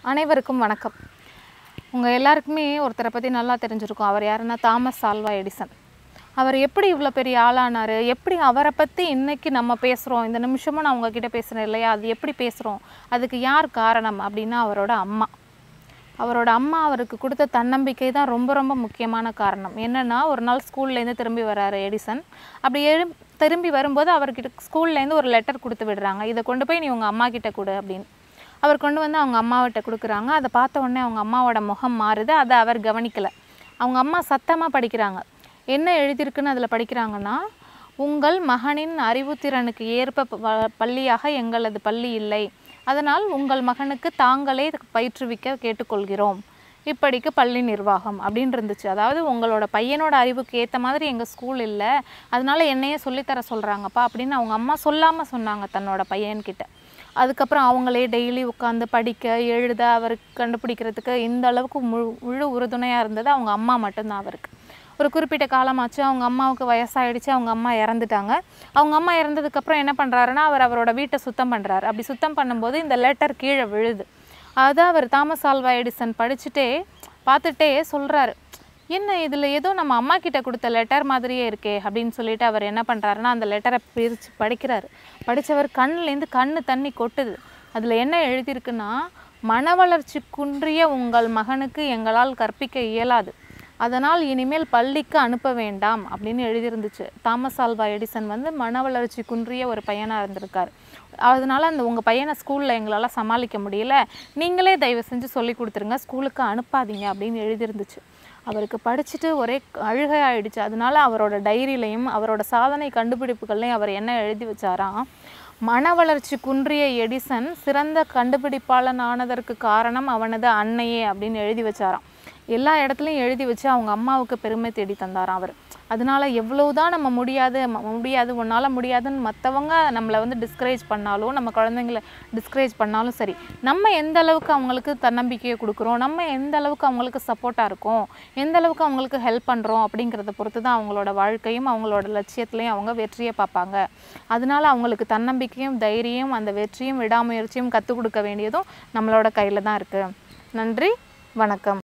அனைவருக்கும் வணக்கம். உங்கள் எல்லாருக்குமே ஒருத்தரை பற்றி நல்லா தெரிஞ்சிருக்கும். அவர் யாருன்னா தாமஸ் ஆல்வா எடிசன். அவர் எப்படி இவ்வளோ பெரிய ஆளானார், எப்படி அவரை பற்றி இன்றைக்கி நம்ம பேசுகிறோம், இந்த நிமிஷமும் நான் உங்ககிட்ட பேசுகிறேன் இல்லையா, அது எப்படி பேசுகிறோம், அதுக்கு யார் காரணம் அப்படின்னா அவரோட அம்மா. அவரோட அம்மா அவருக்கு கொடுத்த தன்னம்பிக்கை தான் ரொம்ப ரொம்ப முக்கியமான காரணம். என்னென்னா, ஒரு நாள் ஸ்கூல்லேருந்து திரும்பி வர்றாரு எடிசன். அப்படி திரும்பி வரும்போது அவர்கிட்ட ஸ்கூல்லேருந்து ஒரு லெட்டர் கொடுத்து விடுறாங்க. இதை கொண்டு போய் நீ உங்கள் அம்மா கிட்ட கொடு அப்படின்னு. அவர் கொண்டு வந்து அவங்க அம்மாவிட்ட கொடுக்குறாங்க. அதை பார்த்த உடனே அவங்க அம்மாவோட முகம் மாறுது. அதை அவர் கவனிக்கலை. அவங்க அம்மா சத்தமாக படிக்கிறாங்க. என்ன எழுதியிருக்குன்னு அதில் படிக்கிறாங்கன்னா, உங்கள் மகனின் அறிவுத்திறனுக்கு ஏற்ப பள்ளியாக எங்களது பள்ளி இல்லை, அதனால் உங்கள் மகனுக்கு தாங்களே பயிற்றுவிக்க கேட்டுக்கொள்கிறோம், இப்படிக்கு பள்ளி நிர்வாகம் அப்படின்னு இருந்துச்சு. அதாவது உங்களோட பையனோட அறிவுக்கு ஏற்ற மாதிரி எங்கள் ஸ்கூல் இல்லை, அதனால என்னையே சொல்லித்தர சொல்கிறாங்கப்பா அப்படின்னு அவங்க அம்மா சொல்லாமல் சொன்னாங்க தன்னோட பையன்கிட்ட. அதுக்கப்புறம் அவங்களே டெய்லி உட்காந்து படிக்க எழுத அவருக்கு கண்டுபிடிக்கிறதுக்கு இந்த அளவுக்கு முழு உறுதுணையாக இருந்தது அவங்க அம்மா மட்டும்தான் அவருக்கு. ஒரு குறிப்பிட்ட காலமாச்சு, அவங்க அம்மாவுக்கு வயசாகிடுச்சு, அவங்க அம்மா இறந்துட்டாங்க. அவங்க அம்மா இறந்ததுக்கப்புறம் என்ன பண்ணுறாருன்னா, அவரோட வீட்டை சுத்தம் பண்ணுறாரு. அப்படி சுத்தம் பண்ணும்போது இந்த லெட்டர் கீழே விழுது. அதை அவர் தாமஸ் ஆல்வா எடிசன் பார்த்துட்டே சொல்கிறாரு, என்ன இதில் ஏதோ நம்ம அம்மா கிட்ட கொடுத்த லெட்டர் மாதிரியே இருக்கே அப்படின்னு சொல்லிட்டு அவர் என்ன பண்ணுறாருன்னா, அந்த லெட்டரை பிரித்து படிக்கிறாரு. படித்தவர் கண்ணுலேருந்து கண்ணு தண்ணி கொட்டுது. அதில் என்ன எழுதியிருக்குன்னா, மன வளர்ச்சி குன்றிய உங்கள் மகனுக்கு எங்களால் கற்பிக்க இயலாது, அதனால் இனிமேல் பள்ளிக்கு அனுப்ப வேண்டாம் அப்படின்னு எழுதியிருந்துச்சு. தாமஸ் ஆல்வா எடிசன் மன வளர்ச்சி குன்றிய ஒரு பையனாக இருந்திருக்கார். அதனால் உங்கள் பையனை ஸ்கூலில் எங்களால் சமாளிக்க முடியல, நீங்களே தயவு செஞ்சு சொல்லி கொடுத்துருங்க, ஸ்கூலுக்கு அனுப்பாதீங்க அப்படின்னு எழுதியிருந்துச்சு. அவருக்கு படிச்சுட்டு ஒரே அழுகை ஆயிடுச்சு. அதனால அவரோட டைரியிலையும் அவரோட சாதனை கண்டுபிடிப்புகள்லையும் அவர் என்ன எழுதி வச்சாராம், மன வளர்ச்சி குன்றிய எடிசன் சிறந்த கண்டுபிடிப்பாளன் ஆனதற்கு காரணம் அவனது அன்னையே அப்படின்னு எழுதி வச்சாராம். எல்லா இடத்துலையும் எழுதி வச்சு அவங்க அம்மாவுக்கு பெருமை தேடி தந்தாராம் அவர். அதனால எவ்வளவுதான் நம்ம முடியாது உன்னால் முடியாதுன்னு மற்றவங்க நம்மளை டிஸ்கரேஜ் பண்ணாலும், நம்ம குழந்தைங்கள டிஸ்கரேஜ் பண்ணாலும் சரி, நம்ம எந்த அளவுக்கு அவங்களுக்கு தன்னம்பிக்கையை கொடுக்குறோம், நம்ம எந்த அளவுக்கு அவங்களுக்கு சப்போர்ட்டாக இருக்கோம், எந்த அளவுக்கு அவங்களுக்கு ஹெல்ப் பண்ணுறோம் அப்படிங்கிறத பொறுத்து தான் அவங்களோட வாழ்க்கையும் அவங்களோட லட்சியத்துலேயும் அவங்க வெற்றியை பார்ப்பாங்க. அதனால அவங்களுக்கு தன்னம்பிக்கையும் தைரியம் அந்த வெற்றியும் விடாமுயற்சியும் கற்றுக் கொடுக்க வேண்டியதும் நம்மளோட கையில் தான் இருக்குது. நன்றி, வணக்கம்.